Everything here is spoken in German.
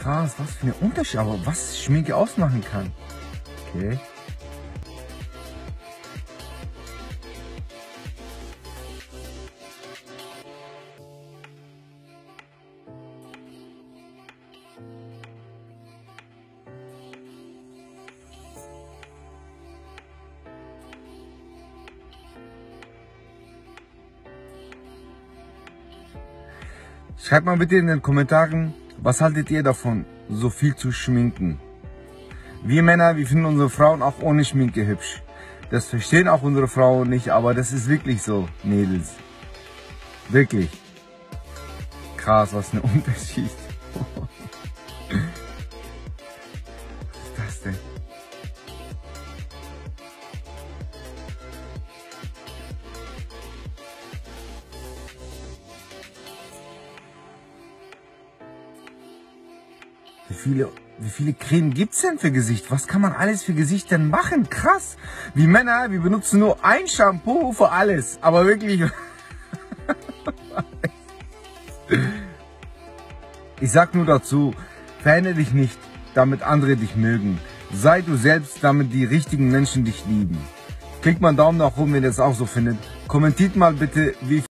Krass, was für ein Unterschied, aber was Schminke ausmachen kann. Okay. Schreibt mal bitte in den Kommentaren, was haltet ihr davon, so viel zu schminken? Wir Männer, wir finden unsere Frauen auch ohne Schminke hübsch. Das verstehen auch unsere Frauen nicht, aber das ist wirklich so, Mädels. Wirklich. Krass, was ein Unterschied. Was ist das denn? Wie viele Creme gibt's denn für Gesicht? Was kann man alles für Gesicht denn machen? Krass. Wir Männer, wir benutzen nur ein Shampoo für alles. Aber wirklich. Ich sag nur dazu, verändere dich nicht, damit andere dich mögen. Sei du selbst, damit die richtigen Menschen dich lieben. Klickt mal einen Daumen nach oben, wenn ihr es auch so findet. Kommentiert mal bitte, wie